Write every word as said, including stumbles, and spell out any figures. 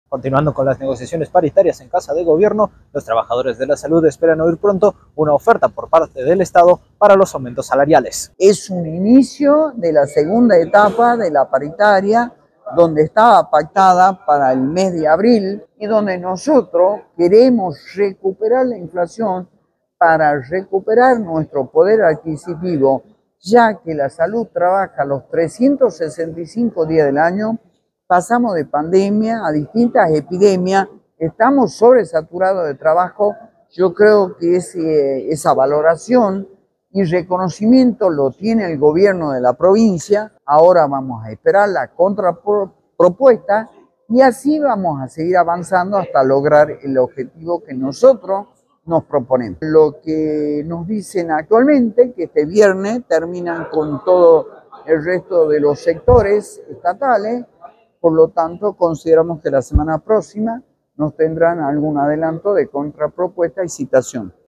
Continuando con las negociaciones paritarias en Casa de Gobierno, los trabajadores de la salud esperan oír pronto una oferta por parte del Estado para los aumentos salariales. Es un inicio de la segunda etapa de la paritaria, donde estaba pactada para el mes de abril y donde nosotros queremos recuperar la inflación para recuperar nuestro poder adquisitivo, ya que la salud trabaja los trescientos sesenta y cinco días del año. Pasamos de pandemia a distintas epidemias, estamos sobresaturados de trabajo. Yo creo que ese, esa valoración y reconocimiento lo tiene el gobierno de la provincia. Ahora vamos a esperar la contrapropuesta y así vamos a seguir avanzando hasta lograr el objetivo que nosotros nos proponemos. Lo que nos dicen actualmente, que este viernes terminan con todo el resto de los sectores estatales. Por lo tanto, consideramos que la semana próxima nos tendrán algún adelanto de contrapropuesta y citación.